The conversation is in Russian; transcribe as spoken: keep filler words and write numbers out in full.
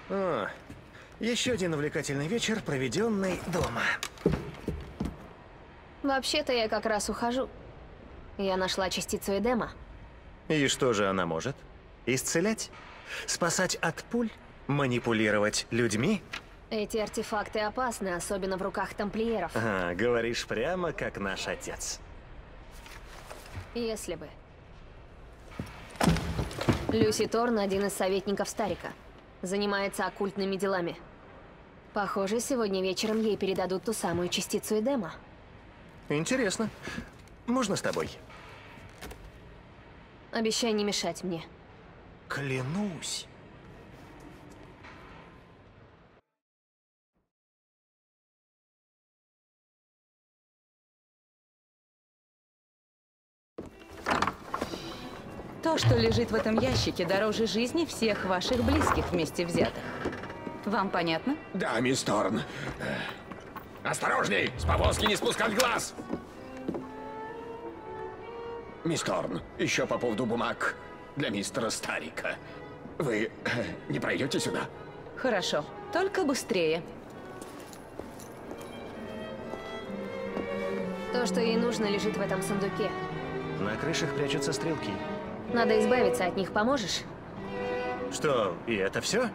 О, еще один увлекательный вечер, проведенный дома. Вообще-то я как раз ухожу. Я нашла частицу Эдема. И что же она может? Исцелять? Спасать от пуль? Манипулировать людьми? Эти артефакты опасны, особенно в руках тамплиеров. А, говоришь прямо как наш отец. Если бы. Люси Торн один из советников Старика. Занимается оккультными делами. Похоже, сегодня вечером ей передадут ту самую частицу Эдема. Интересно. Можно с тобой? Обещай не мешать мне. Клянусь. То, что лежит в этом ящике, дороже жизни всех ваших близких вместе взятых. Вам понятно? Да, мисс Торн. Осторожней! С повозки не спускать глаз! Мисс Торн, еще по поводу бумаг для мистера Старика. Вы не пройдете сюда? Хорошо, только быстрее. То, что ей нужно, лежит в этом сундуке. На крышах прячутся стрелки. Надо избавиться от них, поможешь? Что, и это все?